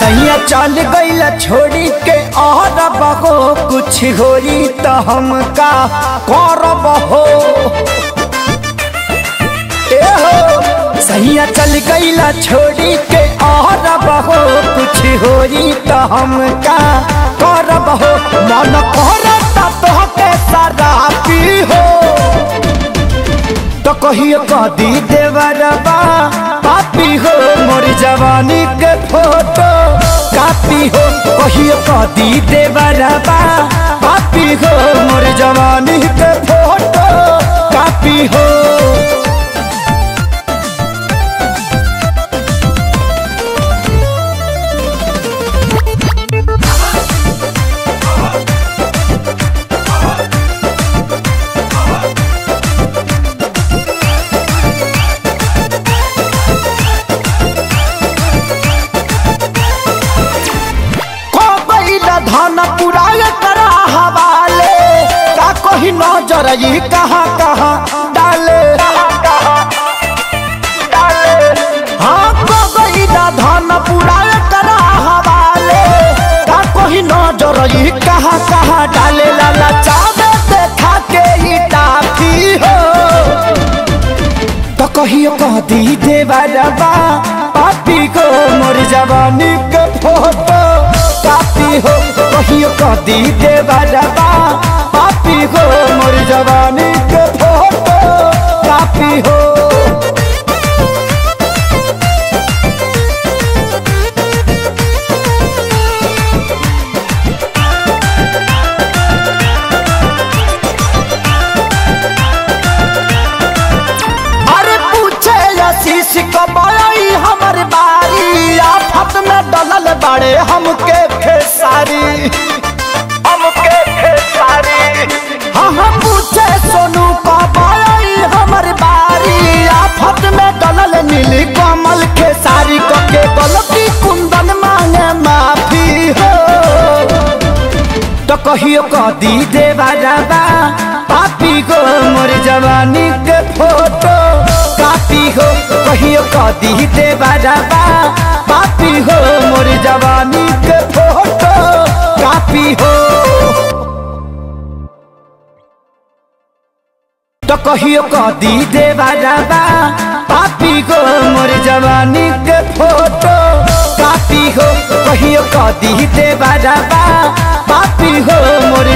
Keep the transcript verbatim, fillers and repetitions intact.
सैया चल गईला छोड़ी के और बहो कुछ होरी तो हम का करब हो। ए हो सैया चल गईला छोड़ी के और बहो कुछ होरी तो हम का करब हो। मन करता तो के सारा पी हो तो कहियो कदी देवरबा पापी हो। मोर जवानी के फोटो कापी हो कहियो कदी देवरबा पापी हो। मोर जवानी के फोटो कापी हो। धन पुराय करा हवाले का कोई नजर ये कहाँ कहाँ डाले। हाँ कोई धन पुराय करा हवाले का कोई नजर ये कहाँ कहाँ डाले। लाला चावे देखा के ही टाफी हो तो कहियो कदी देवरबा पापी को। मोर जवानी के फोटो कापी हो कहियो कदी देवरबा पापी हो। मोर जवानी के फोटो कापी हो। अरे पूछे आशीष कब आई हमर बारी आफत में डलल बाड़े हमके खेसारी हमके खेसारी। हाँ हाँ पूछे सोनू कब आई हमर बारी आफत में डलल नीली कमल खेसारी। के गलती कुंदन मांगे माफी हो तो कहियो कदी देवरबा पापी को। मोर जवानी के फोटो कापी हो कहियो कदी देवरबा पापी हो। मोर जवानी के फोटो कापी हो तो कहियो कदी देवरबा पापी को। मोर जवानी के फोटो कापी हो कहियो कदी देवरबा पापी हो। मोर